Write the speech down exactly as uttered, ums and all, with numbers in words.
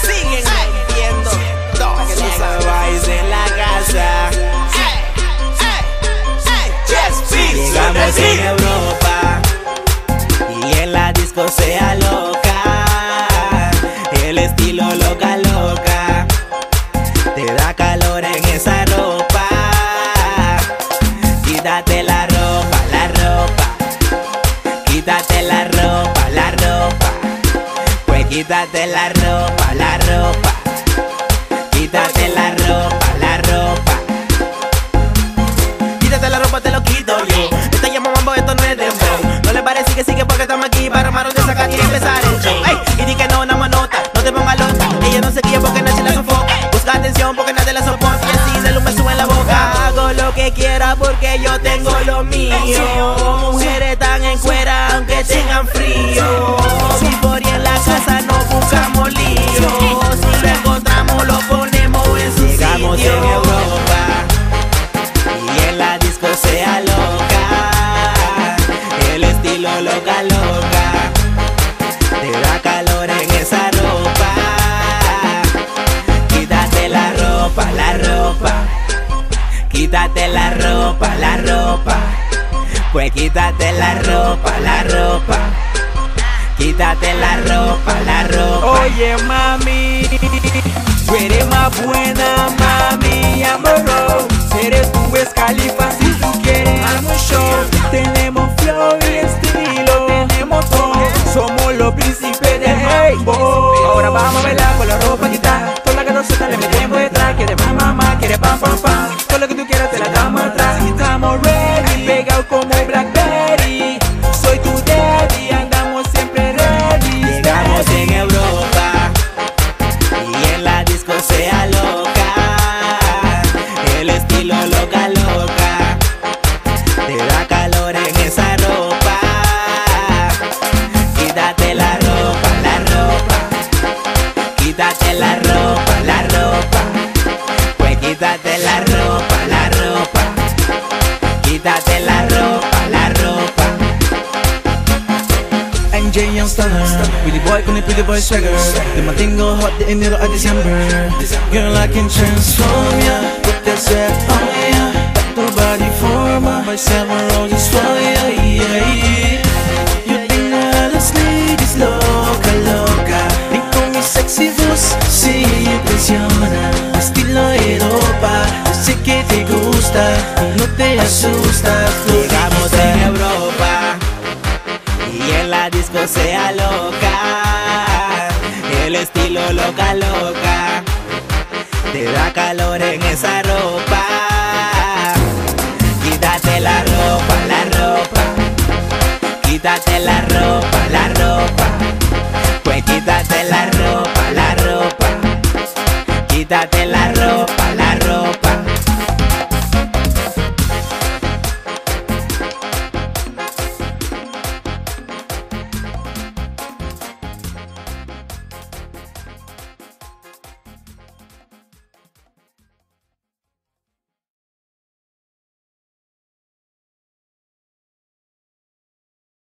siguen rompiendo. Para que tú sabes en la casa. Llegamos en Europa y en la disco se aloca. El estilo loca, loca. Te da calor en esa ropa. Quítate la ropa, la ropa. Quítate la ropa, la ropa. Pues quítate la ropa, la ropa. Quítate la ropa, la ropa. Quítate la ropa, te lo quito yo. Esto llama mambo, esto no es dembow. No le parece que sigue porque estamos aquí para armar de sacar y empezar el show. Ey, y di que no, no monota, no te pongas loca. Ella no se guía porque nadie la sofoca. Busca atención porque nadie la soporta. Y así se lo me sube en la boca. Hago lo que quiera porque yo tengo lo mío. Mujeres tan en cuera aunque tengan frío. Si por ahí en la casa no buscamos lío. Si lo encontramos lo ponemos en su sitio. Llegamos en Europa y en la disco se aloca. El estilo loca, loca. Te da calor en esa ropa. Quítate la ropa, la ropa. Quítate la ropa, la ropa. Pues quítate la ropa, la ropa. Quítate la ropa, la ropa. Oye mami, tú eres más buena mami, amor. Eres tu Wiz Khalifa si tú quieres armar un show. Tenemos flow y estilo, tenemos todo. Somos los príncipes del mambo. Ahora vamos a bailar con la ropa quitada. Con la cadoceta le metemos detrás. Quiere más mamá, quiere pam pam pam. Todo lo que tú quieras te la damos atrás. Estamos ready, pegado como Blackberry. Soy tu daddy, andamos siempre ready. Llegamos en Europa y en la disco se aloca. El estilo loca, loca. Te da calor en esa ropa. Quítate la ropa, la ropa. Quítate la ropa, la ropa. Pues quítate la ropa, la ropa. Quítate la ropa, la ropa. I'm Jay Young Stunner, pretty boy con el pretty boy swagger. Do my thing go hot the middle of December. Girl, I can transform ya, put that sweat on ya. Back to body form, my seven roses for ya, yeah. You think all las ladies loca, loca. Y con mi sexy voz, sí, impresiona. Estilo Europa, yo sé que te gusta y no te asustas. Llegamos en Europa y en la disco se aloca. El estilo loca, loca. Te da calor en esa ropa. Quítate la ropa, la ropa. Quítate la ropa, la ropa. Pues quítate la ropa, la ropa. Quítate la ropa, la